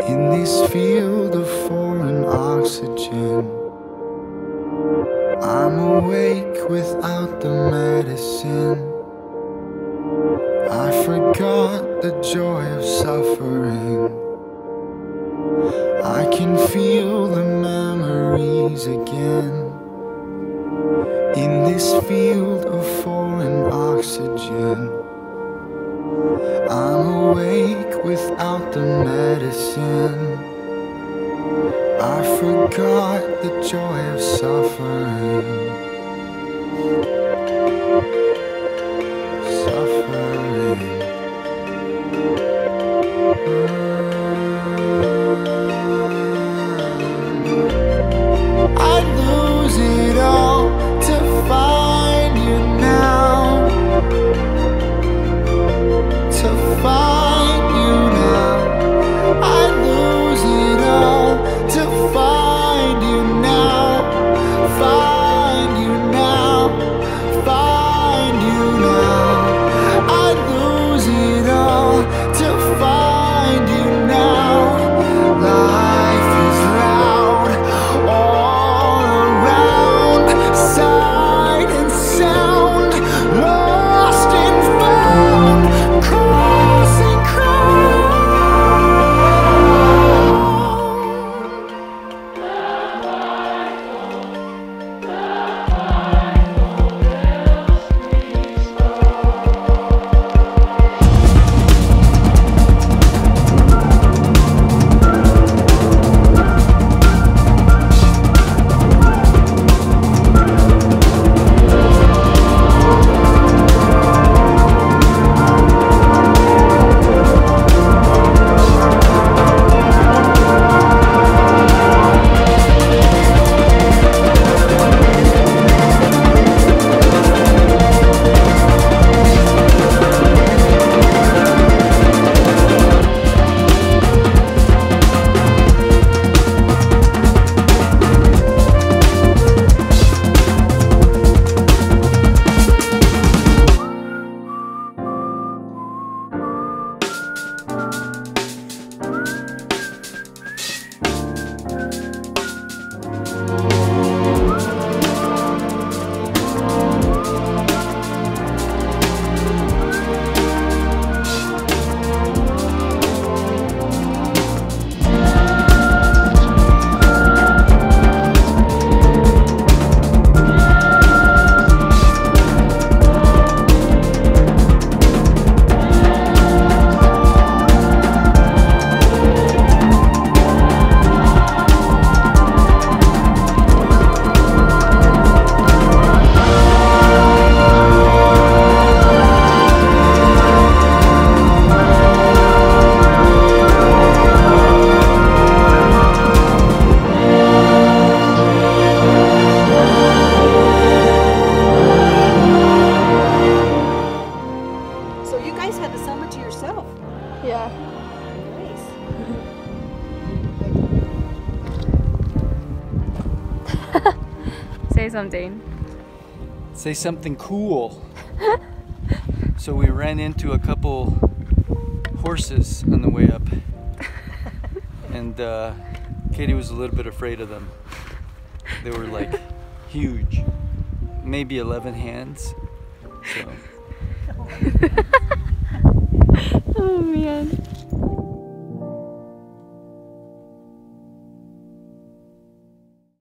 In this field of foreign oxygen, I'm awake without the medicine. I forgot the joy of suffering. I can feel the memories again. In this field of foreign oxygen, I'm awake without the medicine. I forgot the joy of suffering. I'd lose it all to find you now. To find you now. I'd lose it all to find you now. Find you now. Find you now. I'd lose it all to find you now. Life is loud all around, sight and sound, lost and found, crossing crowd. Yeah. Nice. Say something. Say something cool. So we ran into a couple horses on the way up. And Katie was a little bit afraid of them. They were like huge. Maybe 11 hands. So.